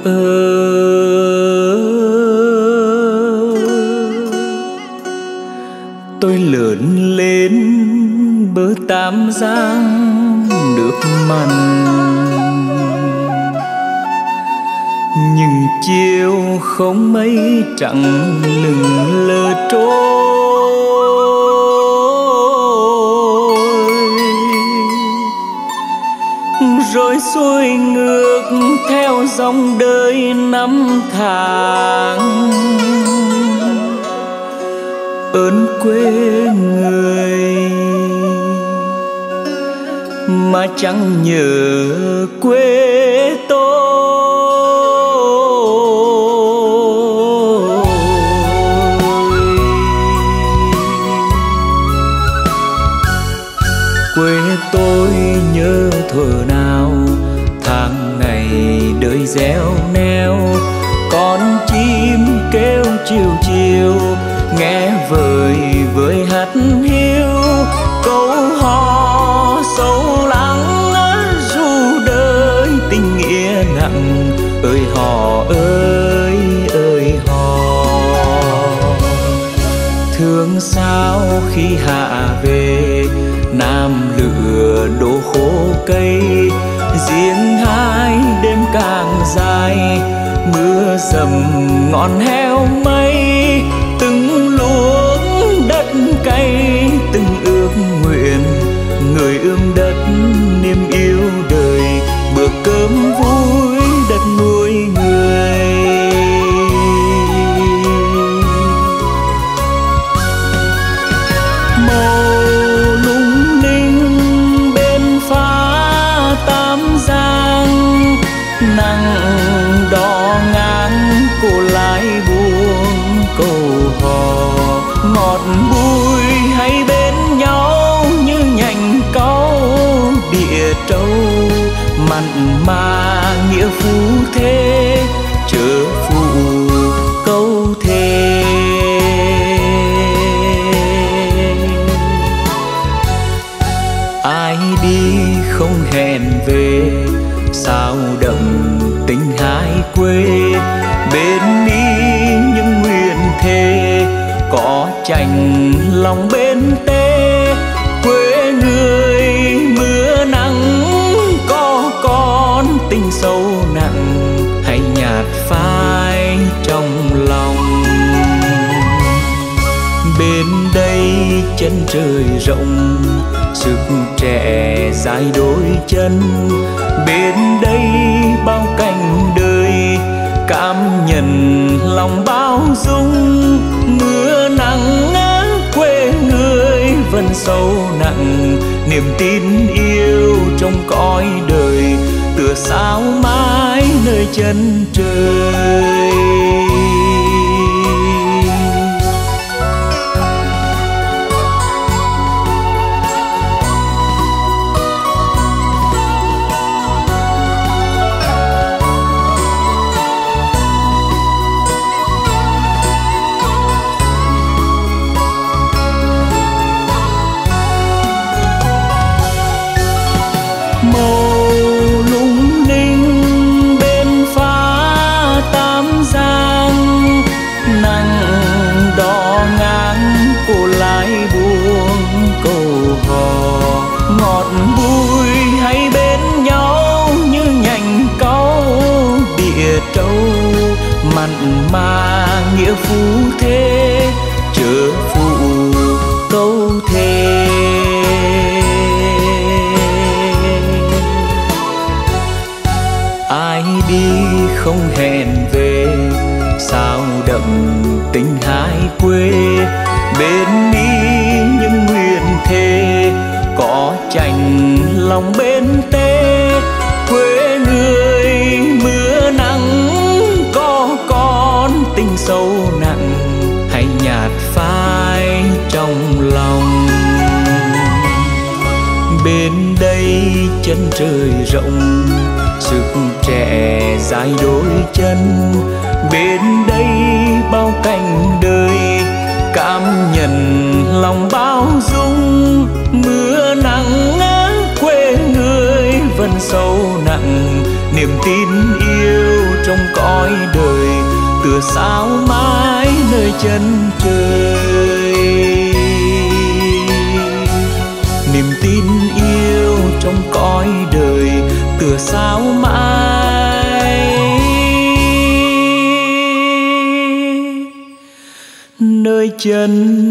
Tôi lớn lên bờ Tam Giang nước mặn, nhưng chiều không mây trắng lững lờ trôi, rồi xuôi ngược theo dòng đời năm tháng. Ơn quê người mà chẳng nhớ quê tôi. Quê tôi nhớ thuở nào tháng ngày đời gieo neo, con chim kêu chiều chiều nghe vời với hát hiu, câu hò sâu lắng ru đời tình nghĩa nặng. Ơi hò ơi ơi hò, thương sao khi hạ về Nam lửa đổ khô cây, riêng hai đêm càng dài mưa dầm ngọn heo mây. Từng luống đất cay từng ước nguyện, người ươm đất niềm yêu đời, bữa cơm vui đất nuôi người. Màu lung linh bên phá Tam Giang, nắng đỏ ngang cô lái buông câu hò. Ngọt bùi hay bên nhau như nhành cau địa trâu, mặn mà nghĩa phú thế chớ phụ câu thề. Ai đi không hẹn về, sao đậm tình hai quê. Bên đi những nguyện thề, có chành lòng bên tê. Quê người mưa nắng, có con tình sâu nặng, hay nhạt phai trong lòng. Bên đây chân trời rộng, sức trẻ dài đôi chân. Bên đây bao cảnh đời, cảm nhận lòng bao dung. Mưa nắng quê người vẫn sâu nặng, niềm tin yêu trong cõi đời, tựa sao mãi nơi chân trời. Màu lung linh bên phá Tam Giang, nắng đỏ ngang cô lái buông câu hò. Ngọt bùi hay bên nhau như nhành cau địa trâu, mặn mà nghĩa phú thế chớ phụ câu thề. Ai đi không hẹn về, sao đậm tình hai quê. Bên đi những nguyện thề, có chành lòng bên tê. Quê người mưa nắng, có con tình sâu nặng, hay nhạt phai trong lòng. Bên đây chân trời rộng, sức trẻ dài đôi chân. Bên đây bao cảnh đời, cảm nhận lòng bao dung. Mưa nắng quê người vẫn sâu nặng, niềm tin yêu trong cõi đời, tựa sao mãi nơi chân trời. Niềm tin yêu trong cõi đời, tựa sao mãi nơi chân